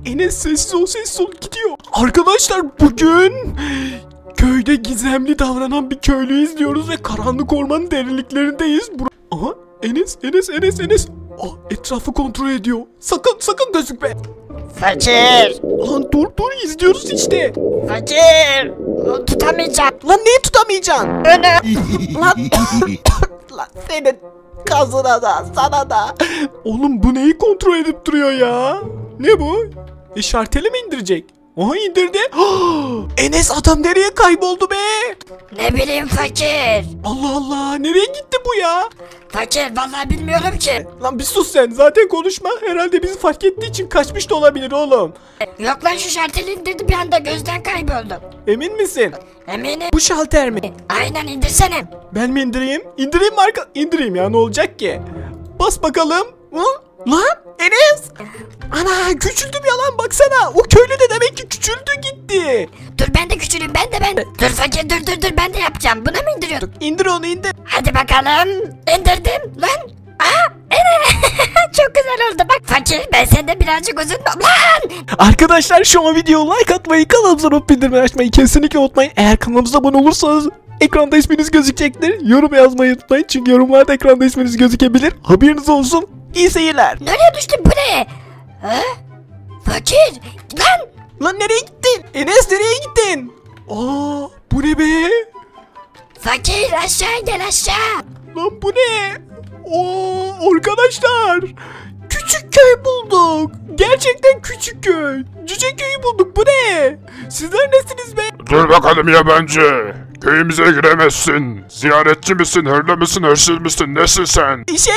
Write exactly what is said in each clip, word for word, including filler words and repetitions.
Enes sessiz ol sessiz ol gidiyor. Arkadaşlar bugün köyde gizemli davranan bir köylüyü izliyoruz ve karanlık ormanın derinliklerindeyiz. Bur Aha Enes Enes Enes Enes. Ah, etrafı kontrol ediyor. Sakın sakın gözükme. Fakir. Lan dur dur izliyoruz işte. Fakir. Tutamayacağım. Lan neyi tutamayacaksın? Önü. Lan, lan senin kazına da sana da. Oğlum bu neyi kontrol edip duruyor ya? Ne bu? İşareteli mi indirecek? Aha indirdi. Enes adam nereye kayboldu be? Ne bileyim fakir. Allah Allah nereye gitti bu ya? Fakir vallahi bilmiyorum ki. Lan bir sus sen zaten konuşma. Herhalde bizi fark ettiği için kaçmış da olabilir oğlum. Yok lan şu şarteli indirdi bir anda gözden kayboldum. Emin misin? Eminim. Bu şalter mi? Aynen indirsene. Ben mi indireyim? İndireyim mi arka? İndireyim ya ne olacak ki? Bas bakalım. Hı? Lan Enes. Ana küçüldüm ya lan baksana. O köylü de demek ki küçüldü gitti. Dur ben de küçüleyim ben de ben de. Dur fakir dur dur dur ben de yapacağım. Buna mı indiriyorduk? İndir onu indir. Hadi bakalım. İndirdim lan. Aa evet. Çok güzel oldu bak. Fakir ben sende birazcık uzun lan. Arkadaşlar şu an videoya like atmayı, kanalımıza not bildirimleri açmayı kesinlikle unutmayın. Eğer kanalımıza abone olursanız ekranda isminiz gözükecektir. Yorum yazmayı unutmayın çünkü yorumlarda ekranda isminiz gözükebilir. Haberiniz olsun. İyi seyirler. Nereye düştün bu ne? Ha? Fakir lan. Lan nereye gittin? Enes nereye gittin? Aa bu ne be? Fakir aşağı gel aşağı. Lan bu ne? Oo arkadaşlar. Küçük köy bulduk. Gerçekten küçük köy. Cüce köyü bulduk. Bu ne? Sizler nesiniz be? Dur bakalım yabancı. Köyümüze giremezsin. Ziyaretçi misin, hırlı mısın, hırsız mısın, nesin sen? Şey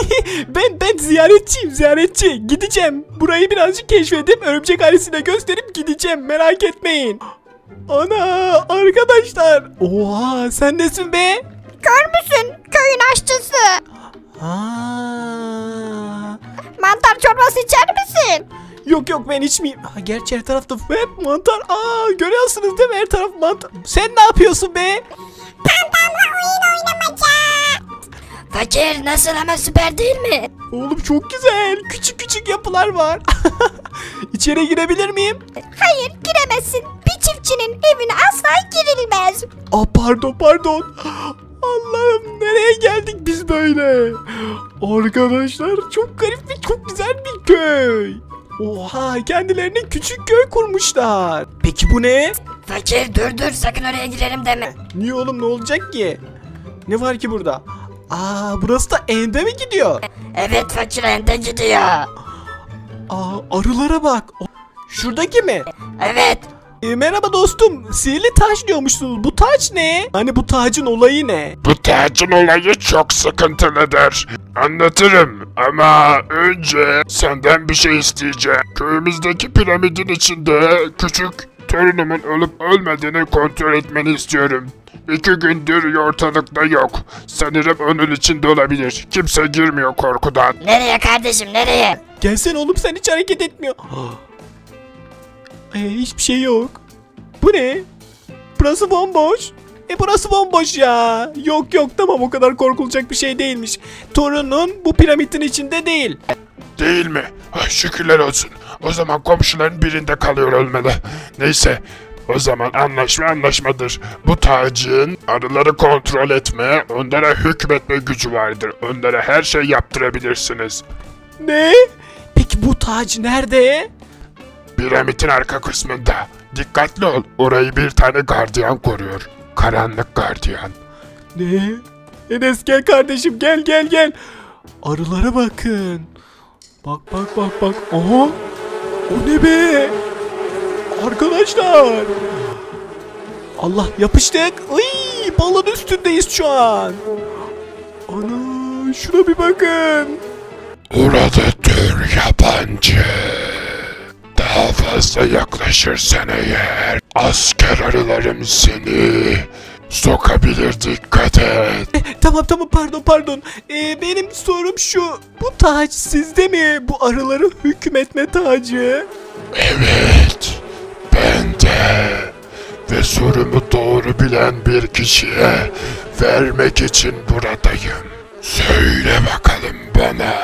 ben ben ziyaretçiyim ziyaretçi. Gideceğim. Burayı birazcık keşfedip örümcek ailesine gösterip gideceğim. Merak etmeyin. Ana arkadaşlar. Oha sen nesin be? Kör müsün? Köyün aşçısı. Ha. Mantar çorbası içer misin? Yok yok ben içmeyeyim. Ha, gerçi her tarafta hep mantar. Aa görüyorsunuz değil mi her taraf mantar. Sen ne yapıyorsun be? Pantarla oyun oynamaca. Fakir nasıl ama süper değil mi? Oğlum çok güzel. Küçük küçük yapılar var. İçeri girebilir miyim? Hayır giremezsin. Bir çiftçinin evine asla girilmez. Aa pardon pardon. Allah'ım nereye geldik biz böyle? Arkadaşlar çok garip ve çok güzel bir köy. Oha kendilerine küçük köy kurmuşlar. Peki bu ne? Fakir dur dur sakın oraya girelim deme. Niye oğlum ne olacak ki? Ne var ki burada? Aa burası da ende mi gidiyor? Evet fakir ende gidiyor. Aa arılara bak. Şuradaki mi? Evet. E, merhaba dostum. Sihirli taş diyormuşsunuz. Bu taç ne? Hani bu tacın olayı ne? Bu tacın olayı çok sıkıntılıdır. Anlatırım ama önce senden bir şey isteyeceğim. Köyümüzdeki piramidin içinde küçük torunumun ölüp ölmediğini kontrol etmeni istiyorum. İki gündür ortalıkta yok. Sanırım onun içinde olabilir. Kimse girmiyor korkudan. Nereye kardeşim nereye? Gelsene oğlum sen hiç hareket etmiyor. Ee, hiçbir şey yok. Bu ne? Burası bomboş. E burası bomboş ya. Yok yok tamam o kadar korkulacak bir şey değilmiş. Torunun bu piramidin içinde değil. Değil mi? Ah, şükürler olsun. O zaman komşuların birinde kalıyor olmalı. Neyse. O zaman anlaşma anlaşmadır. Bu tacın arıları kontrol etme, onlara hükmetme gücü vardır. Onlara her şey yaptırabilirsiniz. Ne? Peki bu tac nerede? Piramidin arka kısmında. Dikkatli ol. Orayı bir tane gardiyan koruyor. Karanlık gardiyan. Ne? Enes gel kardeşim gel gel gel. Arılara bakın. Bak bak bak bak. Aha. O ne be? Arkadaşlar. Allah yapıştık. Iy, balın üstündeyiz şu an. Ana şuna bir bakın. Orada dur yabancı. Daha fazla yaklaşırsan eğer asker arılarım seni sokabilir, dikkat et. E, tamam tamam pardon pardon. E, benim sorum şu. Bu taç sizde mi? Bu arıları hükmetme tacı. Evet, ben de ve sorumu doğru bilen bir kişiye vermek için buradayım. Söyle bakalım bana,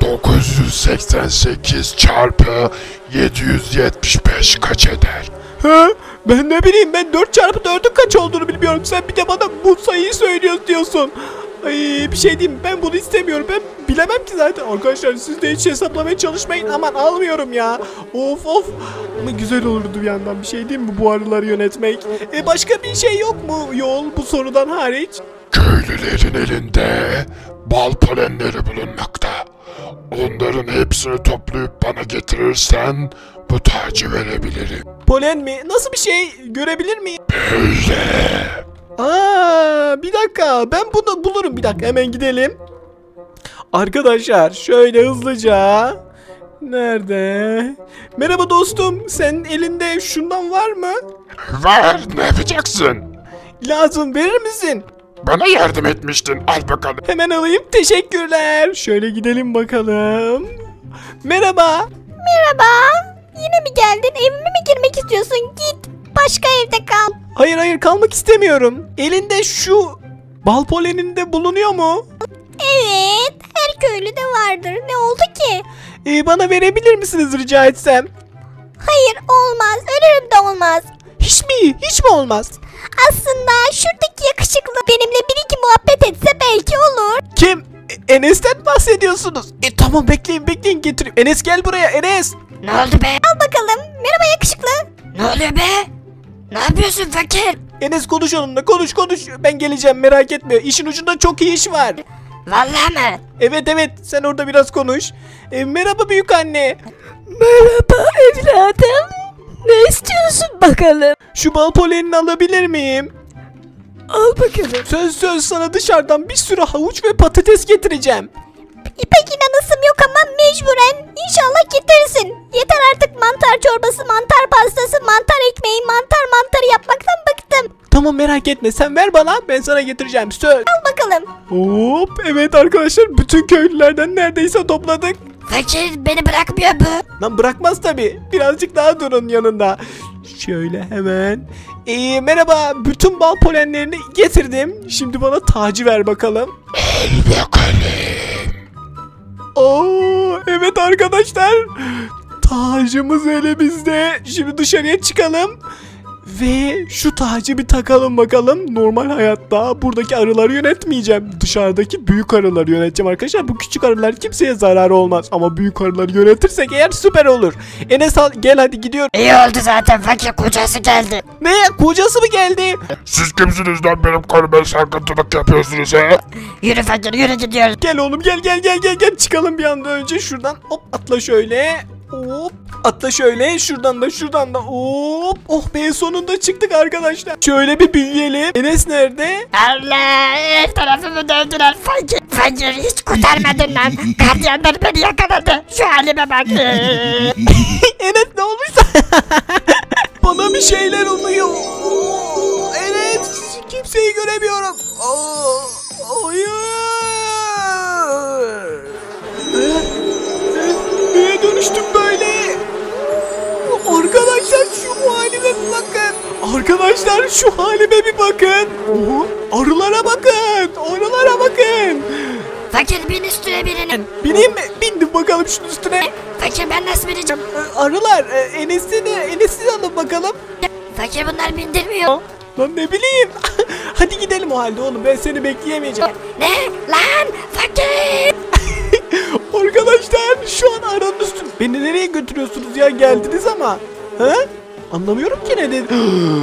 dokuz yüz seksen sekiz çarpı yedi yüz yetmiş beş kaç eder? Ha? Ben ne bileyim, ben dört çarpı dördün kaç olduğunu bilmiyorum. Sen bir de bana bu sayıyı söylüyorsun diyorsun. Ay bir şey diyeyim, ben bunu istemiyorum. Ben bilemem ki zaten. Arkadaşlar siz de hiç hesaplamaya çalışmayın. Aman almıyorum ya. Of of. Ama güzel olurdu bir yandan, bir şey diyeyim mi bu arıları yönetmek. E başka bir şey yok mu yol bu sorudan hariç? Köylülerin elinde bal polenleri bulunmakta. Onların hepsini toplayıp bana getirirsen bu tacı verebilirim. Polen mi? Nasıl bir şey? Görebilir miyim? Böyle. Aa, bir dakika, ben bunu bulurum, bir dakika hemen gidelim. Arkadaşlar şöyle hızlıca. Nerede? Merhaba dostum, senin elinde şundan var mı? Var, ne yapacaksın? Lazım, verir misin? Bana yardım etmiştin, al bakalım. Hemen alayım, teşekkürler. Şöyle gidelim bakalım. Merhaba. Merhaba. Yine mi geldin? Evime mi girmek istiyorsun? Git. Başka evde kal. Hayır hayır, kalmak istemiyorum. Elinde şu bal poleninde bulunuyor mu? Evet. Her köylüde vardır. Ne oldu ki? Ee, bana verebilir misiniz rica etsem? Hayır olmaz. Ölürüm de olmaz. Hiç mi? Hiç mi olmaz? Aslında şuradaki yakışıklı benimle bir iki muhabbet etse belki olur. Kim? E- Enes'ten bahsediyorsunuz. E tamam, bekleyin bekleyin, getireyim. Enes gel buraya, Enes. Ne oldu be? Al bakalım. Merhaba yakışıklı. Ne oluyor be? Ne yapıyorsun fakir? Enes konuş onunla, konuş konuş. Ben geleceğim, merak etme. İşin ucunda çok iyi iş var. Vallahi mı? Evet evet, sen orada biraz konuş. E, merhaba büyük anne. Merhaba evladım. Ne istiyorsun bakalım? Şu bal polenini alabilir miyim? Al bakalım. Söz söz sana dışarıdan bir sürü havuç ve patates getireceğim. İpek inanasım yok ama mecburen inşallah getirsin. Yeter artık mantar çorbası, mantar pastası, mantar ekmeği, mantar mantarı yapmaktan bıktım. Tamam merak etme, sen ver bana, ben sana getireceğim, söz. Al bakalım. Hop, evet arkadaşlar, bütün köylülerden neredeyse topladık. Fakir beni bırakmıyor bu. Lan bırakmaz tabi, birazcık daha durun yanında. Şöyle hemen. Ee, merhaba, bütün bal polenlerini getirdim. Şimdi bana tacı ver bakalım. Al bakalım. Oo, evet arkadaşlar, tacımız elimizde. Şimdi dışarıya çıkalım ve şu tacı bir takalım bakalım. Normal hayatta buradaki arıları yönetmeyeceğim, dışarıdaki büyük arıları yöneteceğim arkadaşlar. Bu küçük arılar kimseye zararı olmaz ama büyük arıları yönetirsek eğer süper olur. Enes al, gel hadi gidiyor. İyi oldu zaten fakir, kocası geldi. Ne, kocası mı geldi? Siz kimsiniz lan benim karıma sarkıntılık yapıyorsunuz he? Yürü fakir yürü, gidiyoruz. Gel oğlum, gel gel gel gel gel, çıkalım bir anda. Önce şuradan hop atla şöyle. Hop atla şöyle, şuradan da şuradan da hop. Oh be, sonunda çıktık arkadaşlar. Şöyle bir büyüyelim. Enes nerede? Allah, her tarafımı dövdüler fakir. Fakir hiç kurtarmadın lan. Gardiyanlar beni yakaladı. Şu halime bak. Enes ne olmuşsa? Bana bir şeyler oluyor. Oo, Enes, kimseyi göremiyorum. Oo, hayır. Neye dönüştüm böyle? Arkadaşlar şu halime bir bakın. Arkadaşlar şu halime bir bakın. Oha, arılara bakın. Arılara bakın. Fakir bin üstüne birinin. Bineyim mi? Bindim bakalım şunun üstüne. Fakir ben nasıl bineceğim? Ee, Arılar, e, Enes'i de Enes'i de alın bakalım. Fakir bunlar bindirmiyor. Lan ne bileyim. Hadi gidelim o halde oğlum, ben seni bekleyemeyeceğim. Ne? Lan fakir. Arkadaşlar şu an aranın üstü. Beni nereye götürüyorsunuz ya, geldiniz ama. Ha? Anlamıyorum ki ne dedi.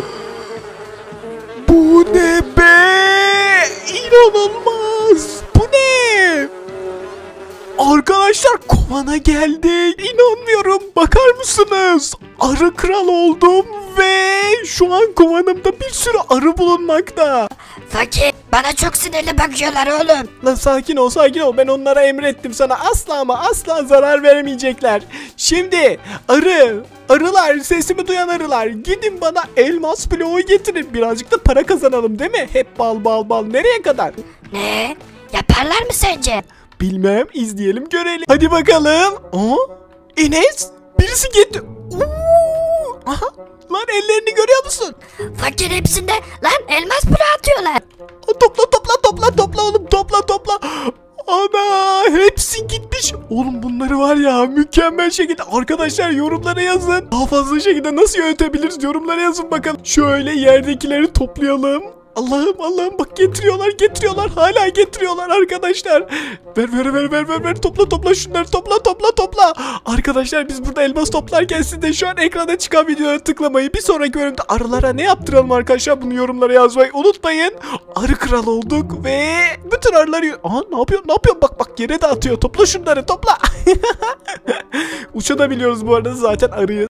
Bu ne be? İnanılmaz. Bu ne? Arkadaşlar kovana geldik. İnanmıyorum. Bakar mısınız? Arı kral oldum ve şu an kovanımda bir sürü arı bulunmakta. Fakir bana çok sinirli bakıyorlar oğlum. Lan sakin ol sakin ol, ben onlara emrettim, sana asla ama asla zarar vermeyecekler. Şimdi arı arılar, sesimi duyan arılar, gidin bana elmas bloğu getirin, birazcık da para kazanalım değil mi? Hep bal bal bal, nereye kadar? Ne? Yaparlar mı sence? Bilmem, izleyelim görelim. Hadi bakalım. Aa, Enes, birisi getir. Oo, aha, lan ellerini görüyor musun? Fakir hepsinde lan elmas bulu atıyorlar. Topla topla topla topla oğlum, topla topla. Ana hepsi gitmiş. Oğlum bunları var ya mükemmel şekilde arkadaşlar yorumlara yazın. Daha fazla şekilde nasıl yönetebiliriz yorumlara yazın bakalım. Şöyle yerdekileri toplayalım. Allah'ım Allah'ım bak getiriyorlar getiriyorlar hala getiriyorlar arkadaşlar. Ver ver ver ver ver ver topla topla şunları topla topla topla. Arkadaşlar biz burada elmas toplarken siz de şu an ekrana çıkan videolara tıklamayı, bir sonraki bölümde arılara ne yaptıralım arkadaşlar bunu yorumlara yazmayı unutmayın. Arı kral olduk ve bütün arıları... Aha ne yapıyor ne yapıyor bak bak yere de atıyor, topla şunları topla. Uçabiliyoruz bu arada zaten arıyı.